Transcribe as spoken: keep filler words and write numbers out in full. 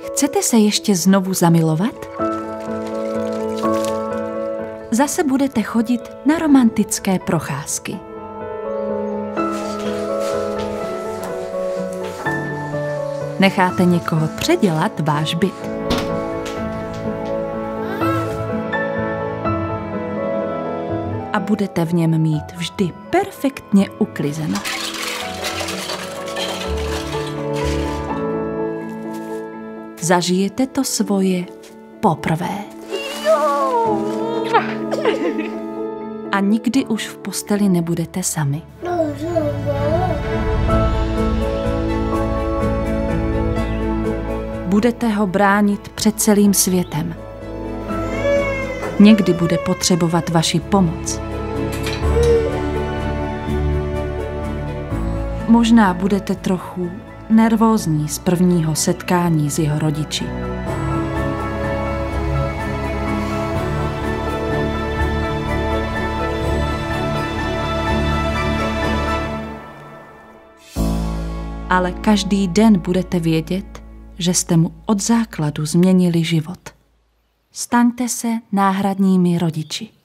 Chcete se ještě znovu zamilovat? Zase budete chodit na romantické procházky. Necháte někoho předělat váš byt. A budete v něm mít vždy perfektně uklizeno. Zažijete to svoje poprvé. A nikdy už v posteli nebudete sami. Budete ho bránit před celým světem. Někdy bude potřebovat vaši pomoc. Možná budete trochu nervózní z prvního setkání s jeho rodiči. Ale každý den budete vědět, že jste mu od základu změnili život. Staňte se náhradními rodiči.